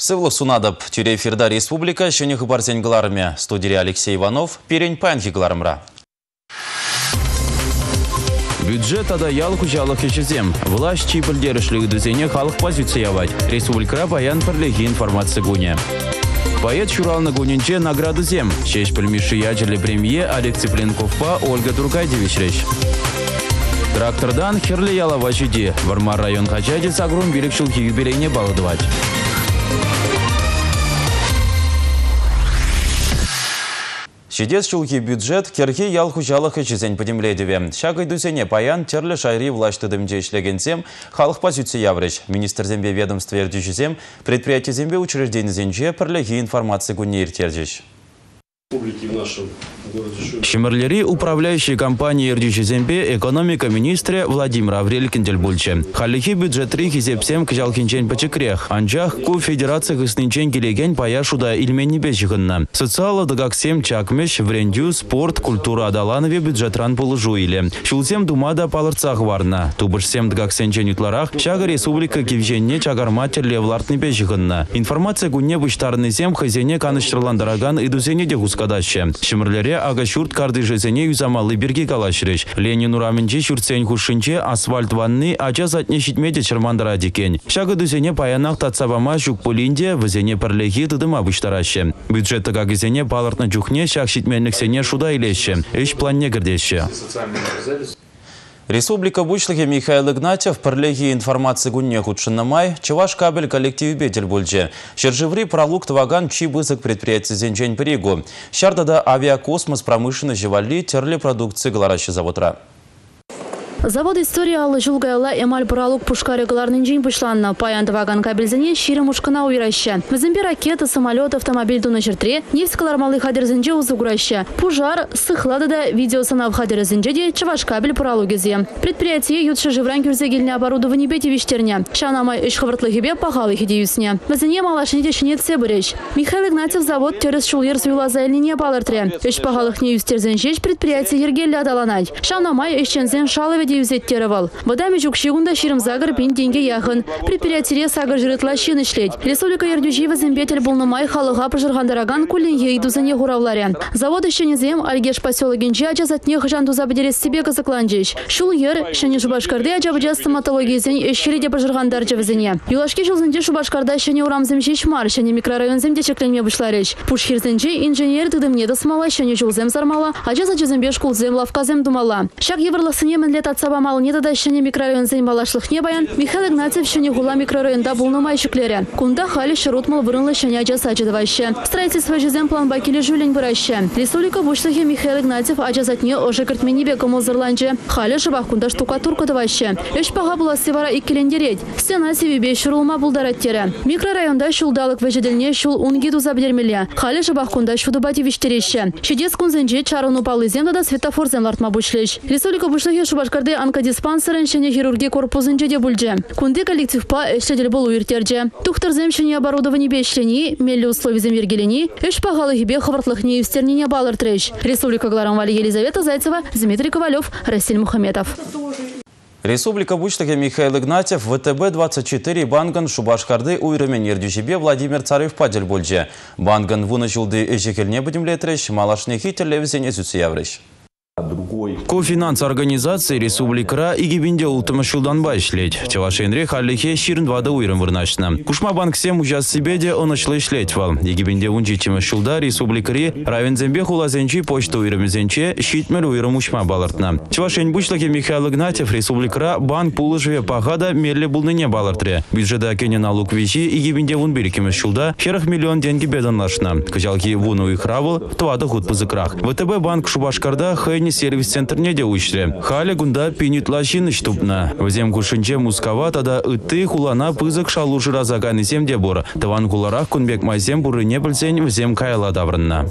Сывлы сунадып тюрефирда республика шөніх барсен гыларыме. Студия Алексей Иванов, перень панхи гыларымра. Бюджет ада ялық ұжалық ешізем. Власть чипілдерішлігі дүзене халық позициявать. Республика баян пірлігі информация гуне. Поэт Шуралны гунинче награды зем. Шеш пілмеші ядерлі премье Олег Цыпленковпа Ольга Тургайдевич реш. Трактордан херлі ялава жиде. Вармар район хачаде сагрум берекшілкі юбилейне балыдывать. Шедес шулки бюджет керхи ялху жалых ечізен подемледеве. Шагай дүсене паян терлі шайри влаштыдымде ишлегенсем халық позиция яврыш. Министр зембе ведомстве ердюшізем, предприятие зембе учреждение зенже пірлігі информация гуне ертержеш. Шимерлери управляющей компании Ирдюшизембе экономика министре Владимир Аврель-Кендельбульче. Халихи бюджетри хизепсем кжалкинчен пачекрех. Анчах ку федерация гыснинчен келеген паяшуда ильмени бежихынна. Социала дагаксем чакмеш, врендю, спорт, культура адаланове бюджетран положуили. Шулсем думада палырцах варна. Тубышсем дагаксенчен ютларах шага республика кивженне чагарматер левлартны бежихынна. Информация гунне быштарны зем хазене каныштырландараган идузене дегускадаща. Шимерлери агашурт карды жезене юзамалы берге калашреш. Ленин ураменче шуртсен хушинче асфальт ванны ача затне шитмеде чырмандара декен. Шага дүзене паянақ татсабама жук полинде візене пірлігі тыдыма бұштарашы. Бюджетті кагызене палыртны жухне шак шитменліксене шуда илеші. Эш планне кірдеші. Республика Бучлыхе Михаил Игнатьев пірлігі информация гунне худшыннамай, Чуваш кабель коллектив бетель бульже. Шержеври пролук тваган чи бызык предприятия зенжень перегу. Шардада авиакосмос промышленность живали терли продукции галаращи заводра. Завод история алы жылгайла эмаль пролук пушкарегаларның жин пышланна. Паянтываган кабельзене ширим ушкына уйраща. Візімбе ракета, самолет, автомобиль дуна жертре, нефтькалармалы хадерзенже узуграща. Пужар, сыхлады да видеосанав хадерзенже де Чуваш кабель пролугезе. Предприятие ютша живран кюрзегельне оборудование бети виштерня. Шанамай иш хвартлыгебе пахалы хидеюсне. Візіне малашыне шинет себіреш. Михаил Игнатьев завод терес шулер суйлазайлы не балыртре. Иш пахалых не юстерзенжеч предприятие ергелі адаланай. Шанамай ишчензен шалове юзеттеревал. Водами жукшигунда ширим загар пин деньги яхын. Предприятие сагар жирытла шин ишлеть. Республика Ердюжива зембетель булнамай халыга пожиргандараган кулинье идузане гуравларя. Завод еще не зем альгеш поселогенче аджазатне хжанду забедерес себе казакланджеш. Шул ер шани Шубашкарды аджабыджа стоматологии зень эшшириде пожиргандар джавзене. Юлашки шулзенче Шубашкарда шани урам земче шмар шани микрорайон земде чекленме бышлареш. Пушхирзенче инженер тыдымне досмала шани шулзем сармала аджазаче зембе шкул зем лавка зем думала. Шак еврласыне мен лет Сабамал не тогда еще не микрорайон заималашлых не баян. Михаил Игнатьев еще не гула микрорайонда был на майщиклере. Кунда хали шарутмал вырынла еще не аджасачедоваще. Строительство жизем план бакили жюлень выраще. Республика Бучлыхе Михаил Игнатьев аджасатне уже картменибе комозырланже. Хали шабах кунда штукатурка даваще. Эш пага была севара и келендереть. Стена севибе шурулма булдараттере. Микрорайонда шулдалык вежедельне шул унгиду забдермеле. Хали шабах кунда шудубати виштереще. Шедец кунзенже чаруну палы земда да светофор землартма бучлеш. Республика Бучлыхе Шубашкарды онкодиспансерен шене хирургии корпусынче де бульже. Кунды коллектив па эшледель болу иртерже. Тухтар земшене оборудование бешлени, мелли условий земвергелени, эш пагалы хибе хавартлых неюстернене балыртреш. Республика Гларамвали Елизавета Зайцева, Дмитрий Ковалев, Расиль Мухаметов. Республика Бучлыхе Михаил Игнатьев, ВТБ-24 Банган Шубашкарды уйрымен ердюшебе Владимир Царев падель бульже. Банган вунашылды эжекелне будемлетреш, малашны хитерле везене сүтсиявреш. Кофинанс организации Республика и гибинде ултымышылдан байшлеть. Чавашенре халлихе ширн вада уйрым вырнашна. Кушма банк сем ужас себеде он очлы шлетьвал. Егибинде унчи чимышылда Республикари равензембе хулазенчи почта уйрымзенче щитмер уйрым ушма балартна. Чавашень Бучлыхе Михаил Игнатьев Республика банк пулыжве пахада мерле булныне балартре. Бюджета кене налог вещи и гибинде вун берекимышылда херах миллион деньги беданлашна. Качалки вуну и хравал в твада худ пузыкрах. ВТБ банк Шубашкарда хайни сервис-центр не деучре. Халя гунда пинит лащины штупна. Взем кушинче мускава тада ыты хулана пызык шалуши разаганы сем дебора. Таван куларах кунбек майсем буры не пыльсень взем кайла даврынна.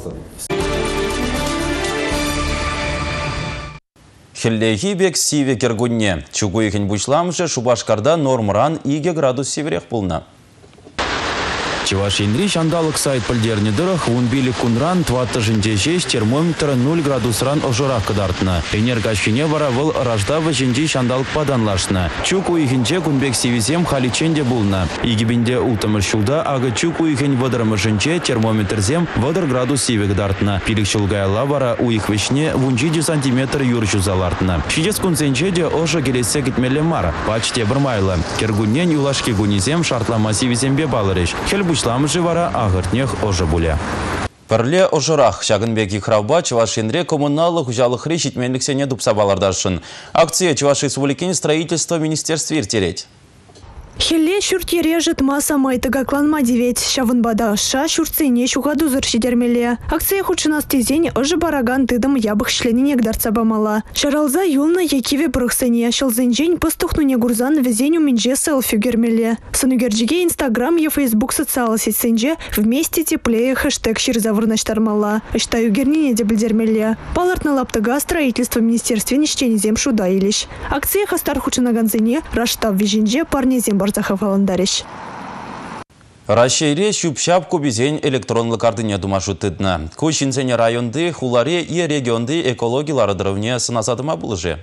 Хеллехи бек сиве кергунне. Чугуихин бучламже Шубашкарда нормран иге градус северех пулна. Чуваш Инри шандалык сайт пыльдерни дырых вунбили кунран тватты жинде жеш термометр 0 градусран ожырак кыдартына. Энергашкине вара выл раждавы жинде шандалык паданлашна. Чук уйхинче кунбек сивизем халиченде булна. Игибинде утымыр шулда ага чук уйхин вадырымы жинче термометрзем вадыр градус сивик дартына. Пилик шулгайла вара уйхвешне вунжиде сантиметр юрчу залартына. Шидес кунсенчеде ожа келесе гитмеле мар. Пачте бірмайлы. Кергуннен юлашки гунизем шартлама сивизембе балырыш. Хелбучламыжы вара агыртнех ожа буля. Пірле ожырах шагынбек ихрауба Чувашинре коммуналық жалықры шитменліксене дұпсабалардашын. Акция Чуваш Республикин строительство министерстве иртереть. Хелле шүрте режет маса майтыга кланма девет. Шавынбада ша шүртсене шугаду зыршидермеле. Акция худшинас тезень ожы бараган тыдым ябых шлененек дарцабамала. Шаралза юлна якиве бұрықсене. Шылзенжень пыстухнуне гурзан везеню минже селфи гермеле. Санугерджиге Инстаграм и Фейсбук социалы сетсенже вместе теплее хэштег ширзавырнаштармала. Ыштаю гернине дебілдермеле. Палартна лаптыга строительство министерстве нищенезем шуда илиш. Акция хастар худшинаганзене раштав веженже парнезем Захаваландариш. Рашейре шупшап кубизень электронлы картыне думашу тыдна. Кучинсене районды, хуларе и регионды экологилары дырывне сынасадыма булыжы.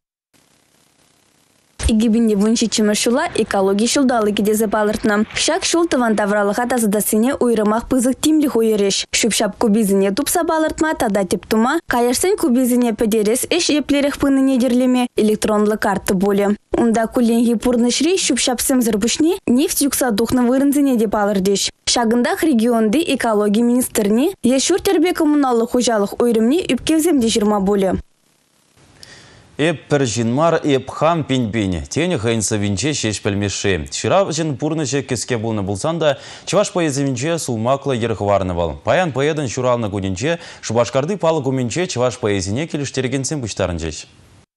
Игибинде вунчи чимашула экология шулдалы кидезе палыртна. Шак шул тыван тавралыха тазадасыне уйрымах пызык тимли хуереш. Шупшап кубизине тупса балыртма тада тептума. Каяшсен кубизине педерес эш еплерех пыны недерлеме электронлы карты боле. Унда куленги пурнышри шупшапсем зырбушни нефть юкса духна вырынзине де палырдеш. Шагындах регионды экология министрни ешур тербе коммуналлы хужалых уйрымни үпкевземде жирма боле. Эп піржинмар, эп хам пинь-пинь. Тені хайнса винче шеш пәлмеші. Шыра жын пурнычы кеске бұлны бұлсан да, Чуваш поэзі винче сулмақлы ерхварны был. Паян поэдін шуралны күнінче, Шубашкарды палы күмінче Чуваш поэзіне келіштергенсен бұштарын жеш.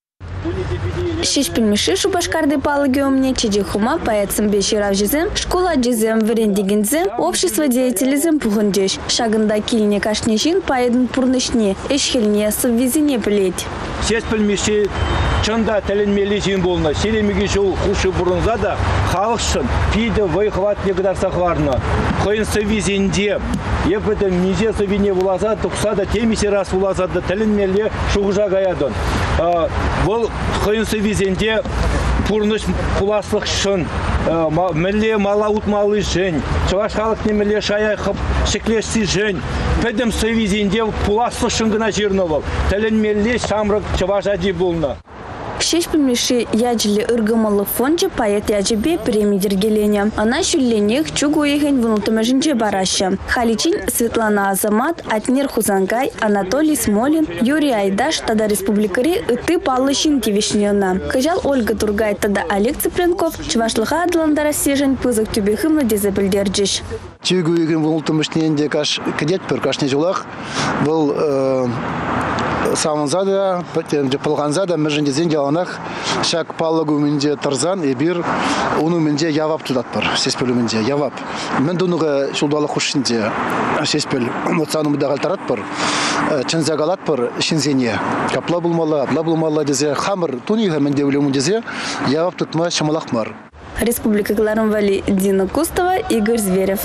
Шеш пельмеши Шубашкарды палыги умне чеджи хума паяцым беширав жезем, школа жезем вырендигензем, общество деятелизем пугындеш. Шагында киліне кашнешин паядын пурнышне, эшхеліне сыввизине плеть. Шеш пельмеши чында тәлінмелі жин болна. Шеремеге жол құшы бұрынза да халықшын пиді вайхват негдар сақварны. Қойын сыввизинде, епеді миже сывине булаза, тұқса да темесе рас булаза да тәлінмелі шуғыжа ғаядын. Бұл қойын сыввизинде пурныш пуласлық шын, мүлі малаут малы жын, Чуваш халық немелі шая қып шеклешсі жын. Пәдім сыввизинде пуласлық шыңғына жерні бол. Тәлінмелі шамрық Чуваш ади болна. Шеш пельмеши яджили ыргымалы фонче поэт яджибе премии дергелене. Она шулленех чугу ехень внутомежинче бараща. Халичин Светлана Азамат, Атнир Хузангай, Анатолий Смолин, Юрий Айдаш, тада республикари ыты паллышин тивишнена. Кажал Ольга Тургай, тада Олег Цыпленков, Чувашлыха адландара сежень пызык тюбехымна дезебельдерджиш. Чугу ехень внутомежинче каш кадет пер кашне жулах был саманзада, полганзада, межендезен деланах, шак паллагу менде тарзан и бир, уну менде явап тудат пар, сеспелю менде явап. Мен дунуга шулдала хушинде, сеспел, моцану медагал тарат пар, чензагалат пар, шинзене. Капла булмала дезе хамр, тунига менде улему дезе, явап тутма шамалахмар. Республика Гларамвали, Дина Кустова, Игорь Зверев.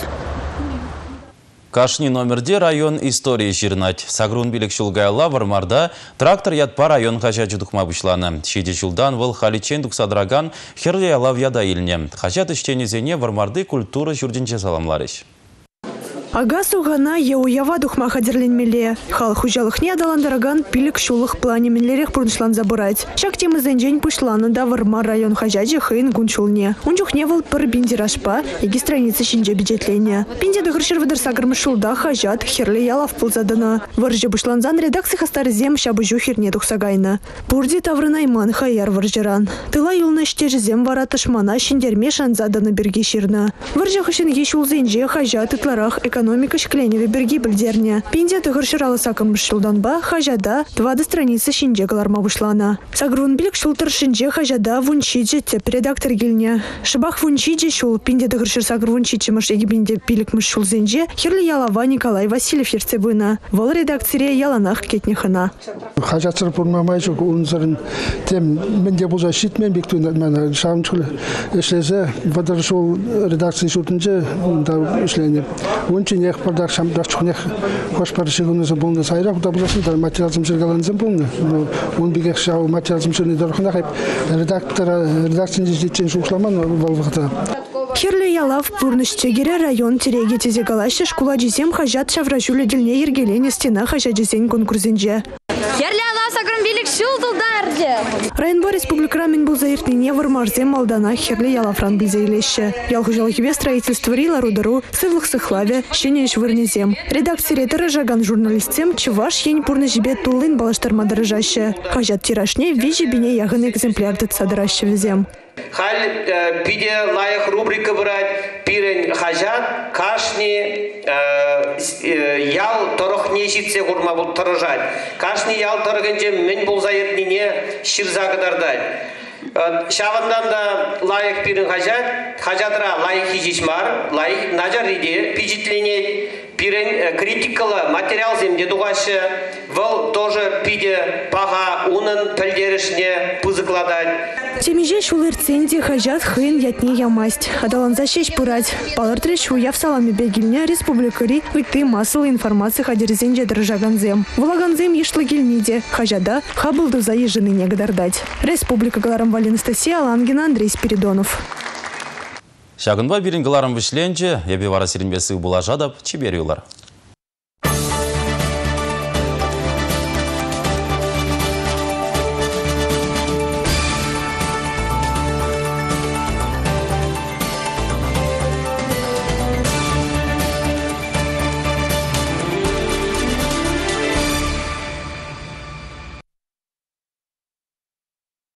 Кашни номерде район истории жирнать. Сагрун билек шулгайла вармарда трактор ятпа район хача чудухма бушланы. Шиди шулдан выл халичен дуксадраган херли алав яда илне. Хачат ищенезене вармарды культура журдинче саламларыш. Ага сугана ява духма хадерленмеле. Хал хужалых не адаландараган пилик шулых плане менлерех пурнышлан забырать. Шак темы зенжень пушланы да вармар район хажаджи хейн гунчулне. Унчух не выл пыр биндирашпа, еги страницы шинже бюджетлене. Пинде дыгршир выдар сагрмы шулда хажат херли ялав пулзадана. Варжи бушланзан редакции хастарзем шабыжу херне духсагайна. Пурди таврынайман хаяр варжиран. Тыла юлна штежзем варатышмана шиндерме шанзадана берги ширна. Варжи хашин ешул зенже хажат итларах экономика шкленеве берги бельдерне. Пинде тыгыршыралы сакым бышылданба хажада 20 страницы шинже галарма вышлана. Сагрун билик шултыр шинже хажада вунчиджи теп редактор гильне. Шыбах вунчиджи шул пинде тыгыршыр сагр вунчиджи мыш егибинде билик мыш шул зенже херли ялава Николай Васильев ерцебына. Вол редакцире яланах кетнехана. Хажатсыр пурмамайчук унзырын тем менде буза шитмен биктун мен шамчыл эшлезе вадаршул редакция шутынче да эшлени. Унчи нех продак шамдаччук хош паршигунузу булны сайрак да бузасын да материалзым жергаланзым булны. Он бигек шау материалзым шуны дорхна хайп редакцияны житчен шукламан волвакта. Херли ялав пурнышчегере район тереге тезе галаще школа жесем хажат шавражуле дельне ергелене стена хажат жесен конкурсенже. Херли ялав сагрым билик шулдылдарде. Районба республикамен был заиртнине вармарзем малдана херли ялавран билзейлеще. Ялхужалхиве строительство рила рудару, сывлых сыхлаве, щенеж вырнезем. Редакция тырыжаган журналистем чуваш ень пурнышбе тулын балаштарма дырыжаще. Хажат тирашне вижи бине ягын экземпляр дыцадыраще везем. Халь пиде лайх рубрика брать, пирен хажат, кашни, ял торохне житсе гурма бул торожать. Кашни ял торогенже мен бул заиртнине ширзагыдардай. Шавандан да лайх пирен хажат, хажатра лайх хижишмар, лайх наджариде, пижитлене, пирен критикала материал земде дугашы, вол тоже пиде пага унын пельдеришне пызыкладать. Темеже шулырценде хажат хын ятне ямасть. Адаланза шеш пырать. Палыртре шуя в саламе бегильня республикари выйты массовой информации хадерзенде дрожаганзем. Влаганзем ешлы гильниде. Хажада хабылду заезжены негодардать. Республика Галарам Анастасия Алангина, Андрей Спиридонов. Шагынба бирин галарым вишленче, ебе вара сиринбесі булажадап, чибериулар.